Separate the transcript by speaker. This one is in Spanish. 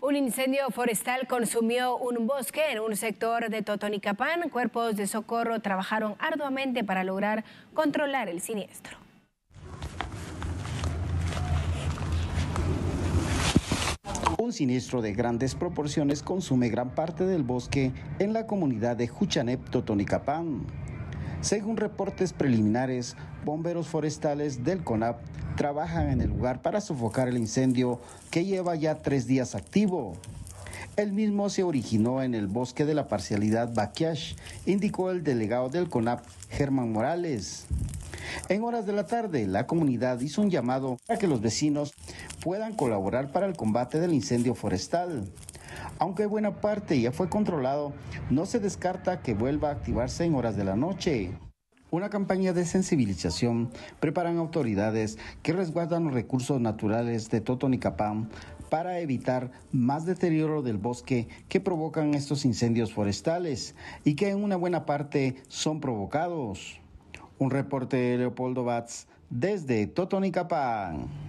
Speaker 1: Un incendio forestal consumió un bosque en un sector de Totonicapán. Cuerpos de socorro trabajaron arduamente para lograr controlar el siniestro.
Speaker 2: Un siniestro de grandes proporciones consume gran parte del bosque en la comunidad de Juchanep, Totonicapán. Según reportes preliminares, bomberos forestales del CONAP trabajan en el lugar para sofocar el incendio que lleva ya 3 días activo. El mismo se originó en el bosque de la parcialidad Baquiash, indicó el delegado del CONAP, Germán Morales. En horas de la tarde, la comunidad hizo un llamado para que los vecinos puedan colaborar para el combate del incendio forestal. Aunque buena parte ya fue controlado, no se descarta que vuelva a activarse en horas de la noche. Una campaña de sensibilización preparan autoridades que resguardan los recursos naturales de Totonicapán para evitar más deterioro del bosque que provocan estos incendios forestales y que en una buena parte son provocados. Un reporte de Leopoldo Batz desde Totonicapán.